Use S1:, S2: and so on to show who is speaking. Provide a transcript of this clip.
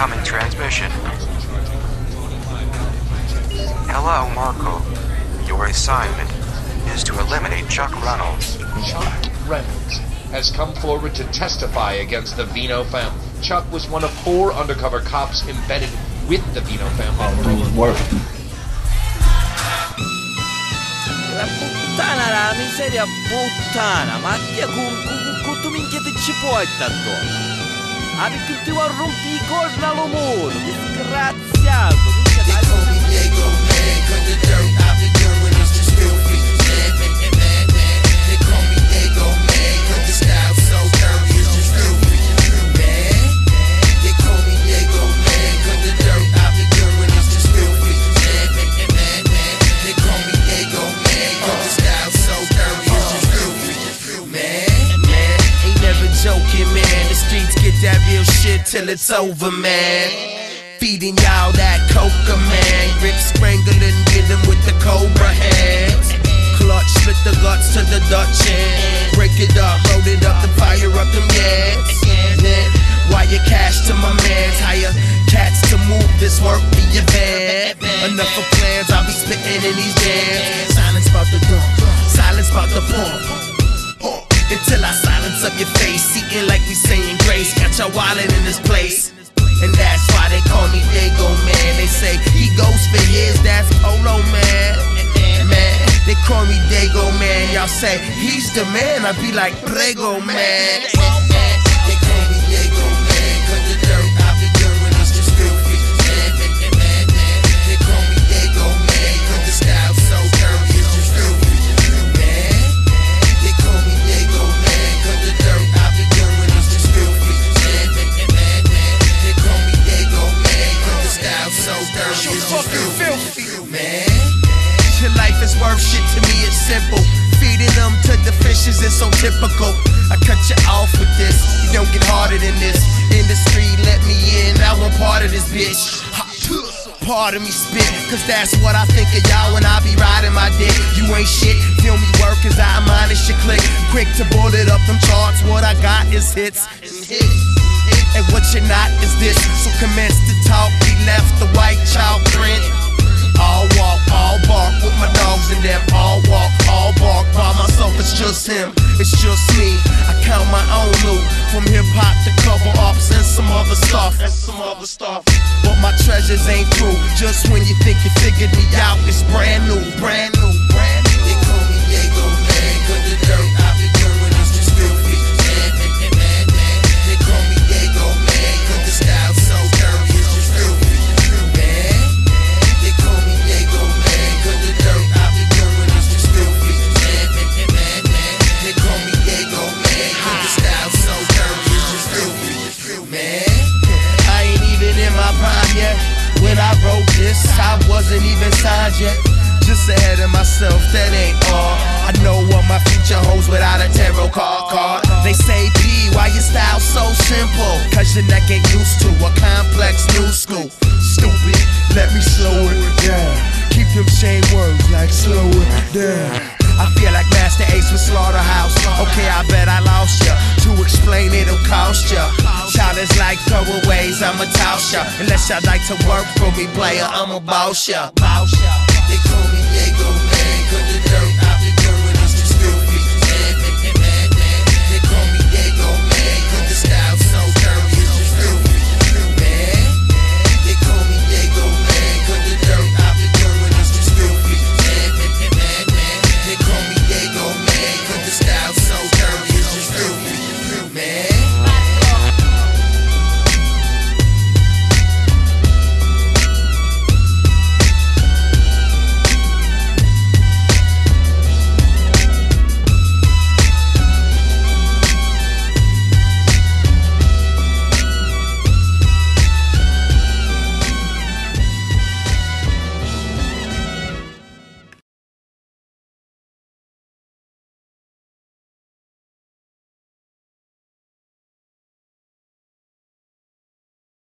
S1: Incoming transmission. Hello, Marco. Your assignment is to eliminate Chuck Reynolds.
S2: Chuck Reynolds has come forward to testify against the Vino family. Chuck was one of 4 undercover cops embedded with the Vino family.
S3: I'll do his work.
S4: La puttana, la miseria puttana, ma chi è quanto minchiate ci puoi tanto? Avete tutti a rompi i corna all'amore, disgraziato, minchia dai.
S5: Joking, man, the streets get that real shit till it's over, man. Feeding y'all that coca, man. Rip strangling, get them with the cobra hands. Clutch, split the guts to the Dutch end. Break it up, load it up, then fire up them yaks. Then wire cash to my mans. Hire cats to move this work in your van. Enough of plans, I'll be spitting in these jams. Silence about the door, silence about the pump. Until I silence up your face, eating like we saying grace. Got your wallet in this place, and that's why they call me Dago Man. They say he goes for his, that's Polo Man. Man, they call me Dago Man. Y'all say he's the man, I be like Prego Man. They call me Dago Man, 'cause the dirt I've been doing is just filthy. They call me Dago Man, 'cause the style so dirty, it's just filthy. You fucking filthy, man. Your life is worth shit to me, it's simple. Feeding them to the fishes is so typical. I cut you off with this, you don't get harder than this. Industry let me in, now I'm part of this bitch. Part of me spit, cause that's what I think of y'all when I be riding my dick. You ain't shit, feel me work cause I minus your click. Quick to bullet up them charts, what I got is hits. And what you're not is this, so commence to talk, we left the white chalk print. All walk, all bark, with my dogs in them. All walk, all bark, by myself, it's just him, it's just me. I count my own loot, from hip-hop to cover ups and some other stuff. But my treasures ain't through, just when you think you figured me out, it's brand new, brand new, brand new. They call me Dago Man, 'cause the dirt I've been doing is just filthy. They call me Dago Man, 'cause the style so dirty, it's just filthy. Man, they call me Dago Man, 'cause the dirt I've been doing is just filthy. They call me Dago Man, 'cause the style so dirty, it's just filthy. Man, I ain't even in my prime yet. When I wrote this, I wasn't even signed yet. Just ahead of myself, that ain't all. I know what my future holds without a tarot card. They say, P, why your style so simple? 'Cause your neck ain't used to a complex new school. Stupid, let me slow it down. Keep them same words like slow it down. I feel like Master Ace with Slaughterhouse. Okay, I bet I lost ya. To explain it'll cost ya. Childish like throwaways, I'ma toss ya. Unless y'all like to work for me, player, I'ma boss ya. They call me Dago Man.